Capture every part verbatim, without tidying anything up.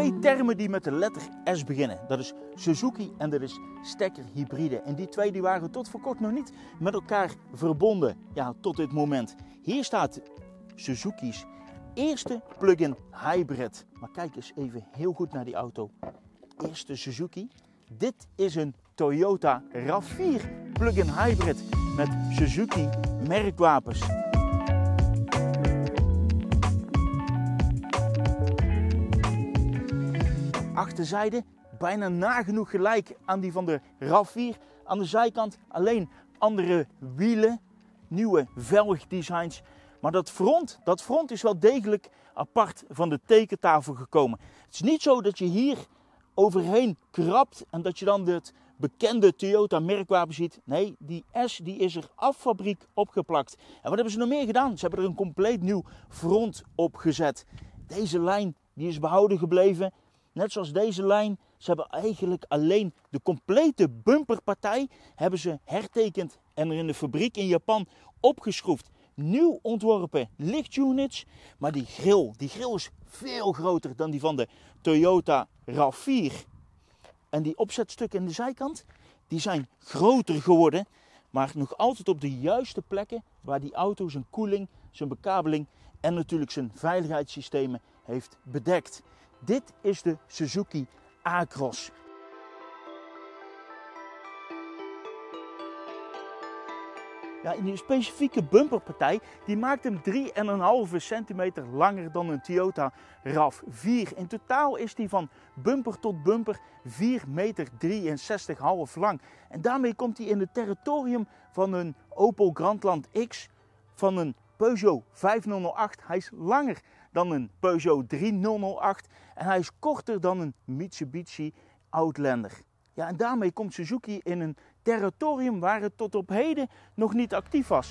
twee termen die met de letter S beginnen. Dat is Suzuki en dat is stekker hybride. En die twee die waren tot voor kort nog niet met elkaar verbonden. Ja, tot dit moment. Hier staat Suzuki's eerste plug-in hybrid. Maar kijk eens even heel goed naar die auto. Eerste Suzuki. Dit is een Toyota RAV vier plug-in hybrid met Suzuki merkwapens. Achterzijde bijna nagenoeg gelijk aan die van de RAV vier. Aan de zijkant alleen andere wielen, nieuwe velgdesigns. Maar dat front, dat front is wel degelijk apart van de tekentafel gekomen. Het is niet zo dat je hier overheen krabt en dat je dan het bekende Toyota merkwapen ziet. Nee, die S die is er af fabriek opgeplakt. En wat hebben ze nog meer gedaan? Ze hebben er een compleet nieuw front op gezet. Deze lijn die is behouden gebleven. Net zoals deze lijn. Ze hebben eigenlijk alleen de complete bumperpartij hebben ze hertekend en er in de fabriek in Japan opgeschroefd. Nieuw ontworpen lichtunits, maar die grill, die grill is veel groter dan die van de Toyota RAV vier. En die opzetstukken in de zijkant, die zijn groter geworden, maar nog altijd op de juiste plekken waar die auto zijn koeling, zijn bekabeling en natuurlijk zijn veiligheidssystemen heeft bedekt. Dit is de Suzuki A-Cross. Ja, in die specifieke bumperpartij die maakt hem drie komma vijf centimeter langer dan een Toyota RAV vier. In totaal is die van bumper tot bumper vier komma drieënzestig meter lang. En daarmee komt hij in het territorium van een Opel Grandland X, van een Peugeot vijfhonderdacht. Hij is langer dan een Peugeot driehonderdacht en hij is korter dan een Mitsubishi Outlander. Ja, en daarmee komt Suzuki in een territorium waar het tot op heden nog niet actief was.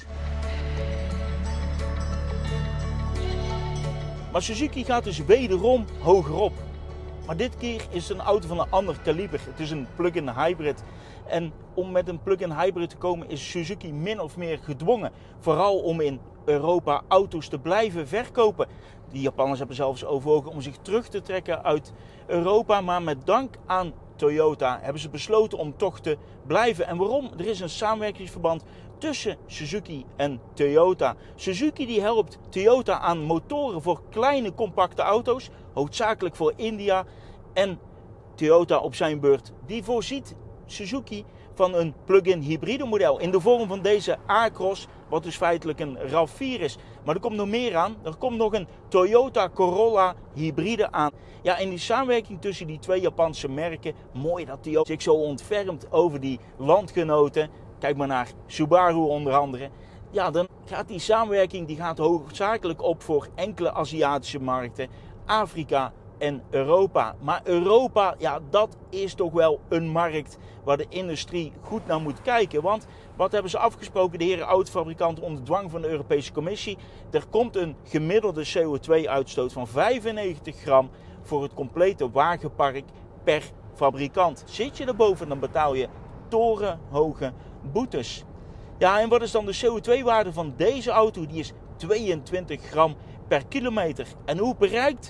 Maar Suzuki gaat dus wederom hogerop. Maar dit keer is het een auto van een ander kaliber. Het is een plug-in hybrid. En om met een plug-in hybrid te komen is Suzuki min of meer gedwongen. Vooral om in Europa auto's te blijven verkopen. De Japanners hebben zelfs overwogen om zich terug te trekken uit Europa. Maar met dank aan Toyota hebben ze besloten om toch te blijven. En waarom? Er is een samenwerkingsverband tussen Suzuki en Toyota. Suzuki die helpt Toyota aan motoren voor kleine compacte auto's, hoofdzakelijk voor India. En Toyota op zijn beurt, die voorziet Suzuki van een plug-in hybride model in de vorm van deze A-Cross, wat dus feitelijk een RAV vier is. Maar er komt nog meer aan. Er komt nog een Toyota Corolla hybride aan. Ja, en die samenwerking tussen die twee Japanse merken, mooi dat die zich zo ontfermt over die landgenoten. Kijk maar naar Subaru onder andere. Ja, dan gaat die samenwerking die gaat hoofdzakelijk op voor enkele Aziatische markten, Afrika en Europa. Maar Europa, ja, dat is toch wel een markt waar de industrie goed naar moet kijken. Want wat hebben ze afgesproken, de heren autofabrikanten, onder dwang van de Europese Commissie? Er komt een gemiddelde C O twee uitstoot van vijfennegentig gram voor het complete wagenpark per fabrikant. Zit je erboven, dan betaal je torenhoge boetes. Ja, en wat is dan de C O twee waarde van deze auto? Die is tweeëntwintig gram per kilometer. En hoe bereikt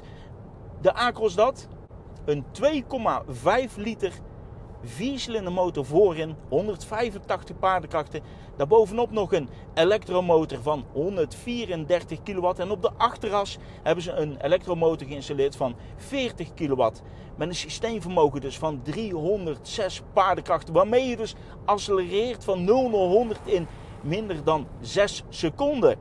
de A-Cross dat? Een twee komma vijf liter viercilinder motor voorin, honderdvijfentachtig paardenkrachten. Daarbovenop nog een elektromotor van honderdvierendertig kilowatt. En op de achteras hebben ze een elektromotor geïnstalleerd van veertig kilowatt. Met een systeemvermogen dus van driehonderdzes paardenkrachten. Waarmee je dus accelereert van nul naar honderd in minder dan zes seconden.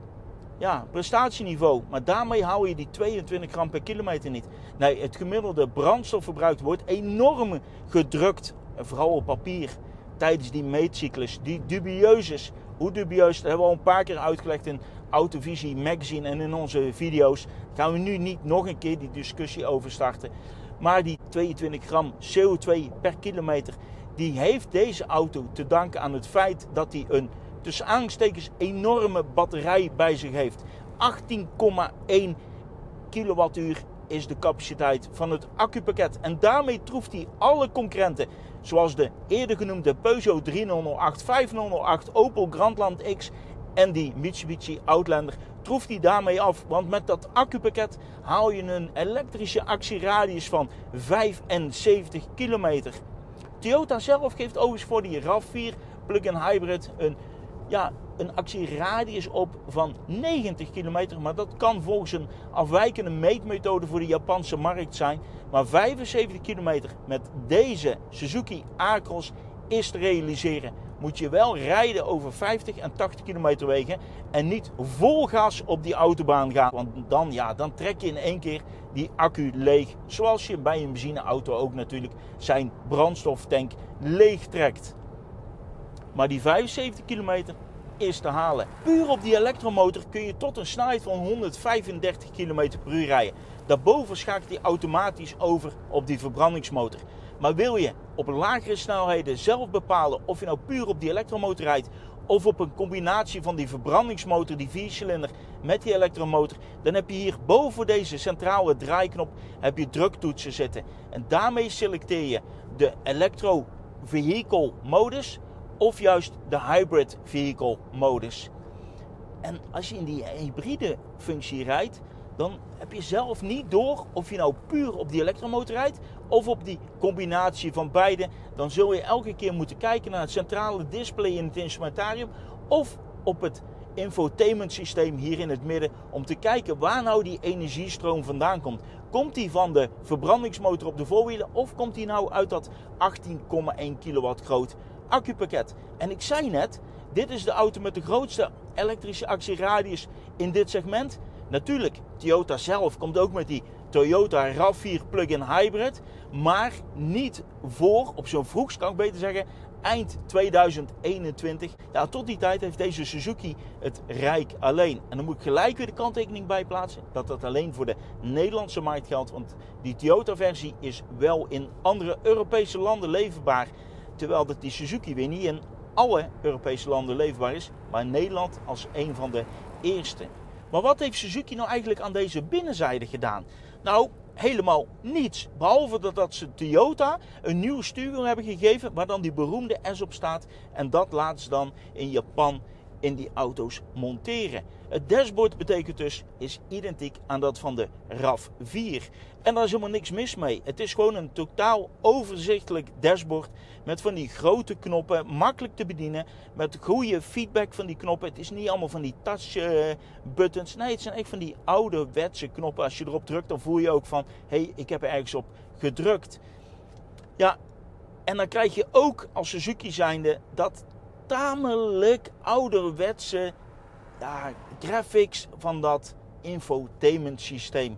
Ja, prestatieniveau. Maar daarmee hou je die tweeëntwintig gram per kilometer niet. Nee, het gemiddelde brandstofverbruik wordt enorm gedrukt. En vooral op papier. Tijdens die meetcyclus. Die dubieus is. Hoe dubieus, dat hebben we al een paar keer uitgelegd in Autovisie Magazine en in onze video's. Daar gaan we nu niet nog een keer die discussie over starten. Maar die tweeëntwintig gram C O twee per kilometer, die heeft deze auto te danken aan het feit dat hij een, tussen aanstekens, enorme batterij bij zich heeft. achttien komma één kilowattuur is de capaciteit van het accupakket. En daarmee troeft hij alle concurrenten, zoals de eerder genoemde Peugeot driehonderdacht, vijfhonderdacht, Opel Grandland X En die Mitsubishi Outlander troeft die daarmee af. Want met dat accupakket haal je een elektrische actieradius van vijfenzeventig kilometer. Toyota zelf geeft overigens voor die RAV vier plug-in hybrid een, ja, een actieradius op van negentig kilometer. Maar dat kan volgens een afwijkende meetmethode voor de Japanse markt zijn. Maar vijfenzeventig kilometer met deze Suzuki A-Cross is te realiseren. Moet je wel rijden over vijftig en tachtig kilometer wegen en niet vol gas op die autobaan gaan. Want dan, ja, dan trek je in één keer die accu leeg. Zoals je bij een benzineauto ook natuurlijk zijn brandstoftank leeg trekt. Maar die vijfenzeventig kilometer is te halen. Puur op die elektromotor kun je tot een snelheid van honderdvijfendertig kilometer per uur rijden. Daarboven schakelt hij automatisch over op die verbrandingsmotor. Maar wil je op lagere snelheden zelf bepalen of je nou puur op die elektromotor rijdt of op een combinatie van die verbrandingsmotor, die viercilinder met die elektromotor, dan heb je hier boven deze centrale draaiknop heb je druktoetsen zitten. En daarmee selecteer je de electro vehicle modus of juist de hybrid vehicle modus. En als je in die hybride functie rijdt, dan heb je zelf niet door of je nou puur op die elektromotor rijdt of op die combinatie van beide. Dan zul je elke keer moeten kijken naar het centrale display in het instrumentarium of op het infotainment systeem hier in het midden om te kijken waar nou die energiestroom vandaan komt. Komt die van de verbrandingsmotor op de voorwielen of komt die nou uit dat achttien komma één kilowatt groot accupakket? En ik zei net, dit is de auto met de grootste elektrische actieradius in dit segment. Natuurlijk, Toyota zelf komt ook met die Toyota RAV vier plug-in hybrid, maar niet voor, op zo'n vroegst kan ik beter zeggen, eind tweeduizend eenentwintig. Ja, tot die tijd heeft deze Suzuki het rijk alleen. En dan moet ik gelijk weer de kanttekening bij plaatsen dat dat alleen voor de Nederlandse markt geldt, want die Toyota-versie is wel in andere Europese landen leverbaar, terwijl dat die Suzuki weer niet in alle Europese landen leverbaar is, maar in Nederland als een van de eerste. Maar wat heeft Suzuki nou eigenlijk aan deze binnenzijde gedaan? Nou, helemaal niets. Behalve dat, dat ze Toyota een nieuw stuurwiel hebben gegeven waar dan die beroemde S op staat. En dat laten ze dan in Japan in die auto's monteren. Het dashboard betekent dus, is identiek aan dat van de RAV vier. En daar is helemaal niks mis mee. Het is gewoon een totaal overzichtelijk dashboard met van die grote knoppen, makkelijk te bedienen, met goede feedback van die knoppen. Het is niet allemaal van die touch buttons. Nee, het zijn echt van die ouderwetse knoppen. Als je erop drukt, dan voel je ook van, hé, hey, ik heb er ergens op gedrukt. Ja, en dan krijg je ook als Suzuki zijnde dat tamelijk ouderwetse ja, graphics van dat infotainment systeem.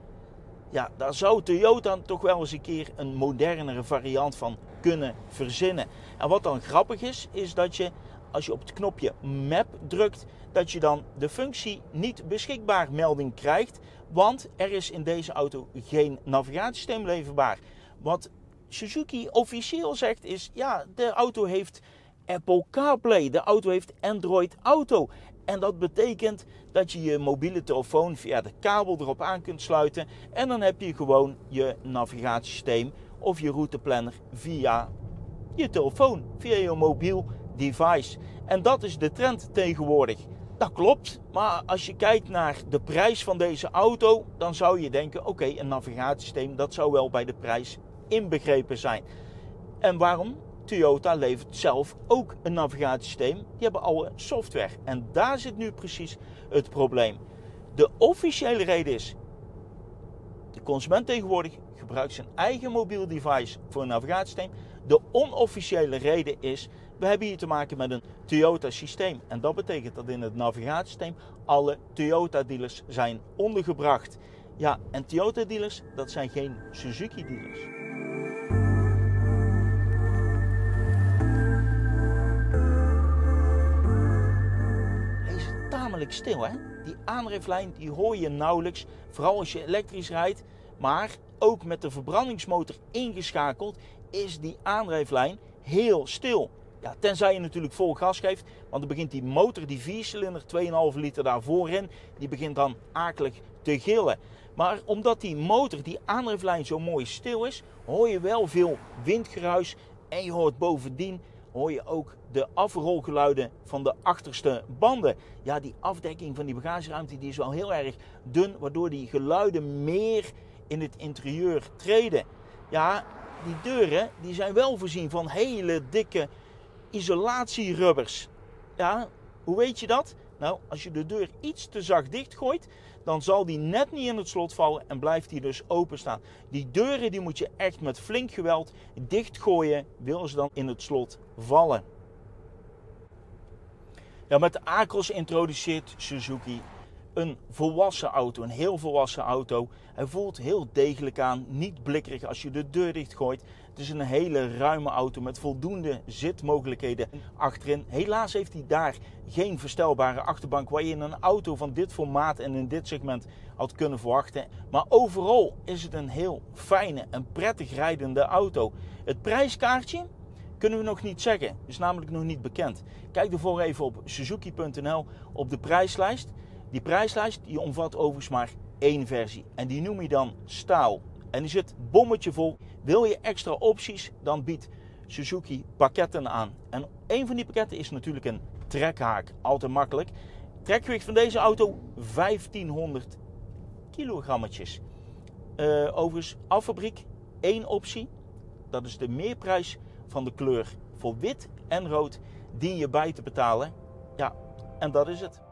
Ja, daar zou Toyota toch wel eens een keer een modernere variant van kunnen verzinnen. En wat dan grappig is, is dat je als je op het knopje Map drukt, dat je dan de functie niet beschikbaar melding krijgt, want er is in deze auto geen navigatiesysteem leverbaar. Wat Suzuki officieel zegt is, ja, de auto heeft Apple CarPlay, de auto heeft Android Auto. En dat betekent dat je je mobiele telefoon via de kabel erop aan kunt sluiten. En dan heb je gewoon je navigatiesysteem of je routeplanner via je telefoon, via je mobiel device. En dat is de trend tegenwoordig. Dat klopt, maar als je kijkt naar de prijs van deze auto, dan zou je denken, oké, okay, een navigatiesysteem, dat zou wel bij de prijs inbegrepen zijn. En waarom? Toyota levert zelf ook een navigatiesysteem. Die hebben alle software. En daar zit nu precies het probleem. De officiële reden is, de consument tegenwoordig gebruikt zijn eigen mobiel device voor een navigatiesysteem. De onofficiële reden is, we hebben hier te maken met een Toyota systeem. En dat betekent dat in het navigatiesysteem alle Toyota dealers zijn ondergebracht. Ja, en Toyota dealers, dat zijn geen Suzuki dealers. Tamelijk stil, hè? Die aandrijflijn die hoor je nauwelijks, vooral als je elektrisch rijdt. Maar ook met de verbrandingsmotor ingeschakeld is die aandrijflijn heel stil. Ja, tenzij je natuurlijk vol gas geeft, want dan begint die motor, die viercilinder, twee komma vijf liter daarvoor in, die begint dan akelig te gillen. Maar omdat die motor, die aandrijflijn zo mooi stil is, hoor je wel veel windgeruis en je hoort bovendien hoor je ook de afrolgeluiden van de achterste banden. Ja, die afdekking van die bagageruimte die is wel heel erg dun, waardoor die geluiden meer in het interieur treden. Ja, die deuren die zijn wel voorzien van hele dikke isolatierubbers. Ja, hoe weet je dat? Nou, als je de deur iets te zacht dichtgooit, dan zal die net niet in het slot vallen en blijft die dus openstaan. Die deuren die moet je echt met flink geweld dichtgooien, willen ze dan in het slot vallen. Ja, met de Acros introduceert Suzuki een volwassen auto, een heel volwassen auto. Hij voelt heel degelijk aan, niet blikkerig als je de deur dichtgooit. Het is een hele ruime auto met voldoende zitmogelijkheden achterin. Helaas heeft hij daar geen verstelbare achterbank waar je in een auto van dit formaat en in dit segment had kunnen verwachten. Maar overal is het een heel fijne en prettig rijdende auto. Het prijskaartje kunnen we nog niet zeggen, is namelijk nog niet bekend. Kijk ervoor even op suzuki punt n l op de prijslijst. Die prijslijst die omvat overigens maar één versie en die noem je dan staal. En die zit bommetje vol. Wil je extra opties, dan biedt Suzuki pakketten aan. En een van die pakketten is natuurlijk een trekhaak. Altijd makkelijk. Trekgewicht van deze auto vijftienhonderd kilogrammetjes. Uh, overigens, af fabriek één optie. Dat is de meerprijs van de kleur voor wit en rood. Die je bij te betalen. Ja, en dat is het.